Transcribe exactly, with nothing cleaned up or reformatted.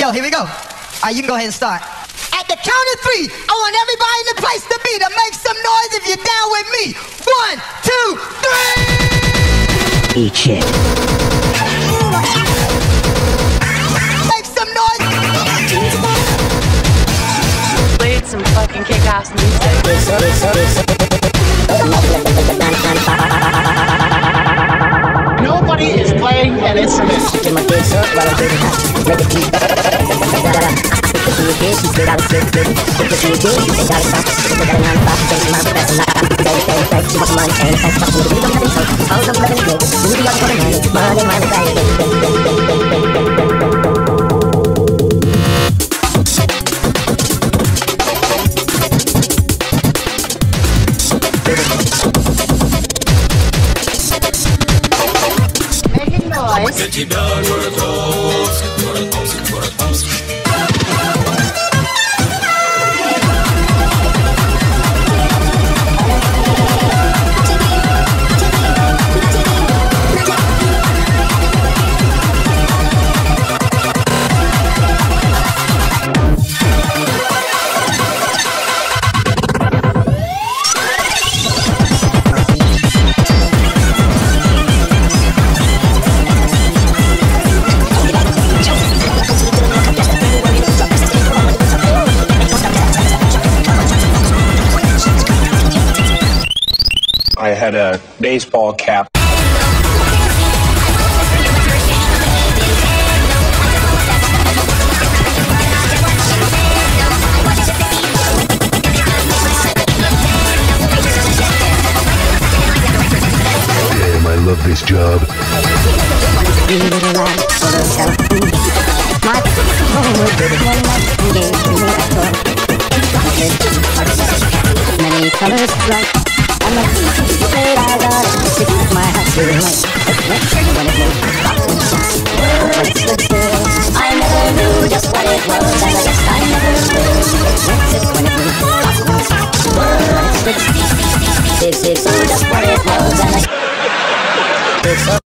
Yo, here we go. All right, you can go ahead and start. At the count of three, I want everybody in the place to be to make some noise if you're down with me. One, two, three. Eat shit. Make some noise. Played some fucking kick-ass music. Nobody is playing an instrument. Making noise. I had a baseball cap. Damn, I love this job. Many colors bright. I'm like, afraid I got it. Stick with my hat to the light. When it moved, when it stood still, I never knew just what it was, and I guess I never will. When it moved, when it stood still, it's it's just what it was, and I it's so.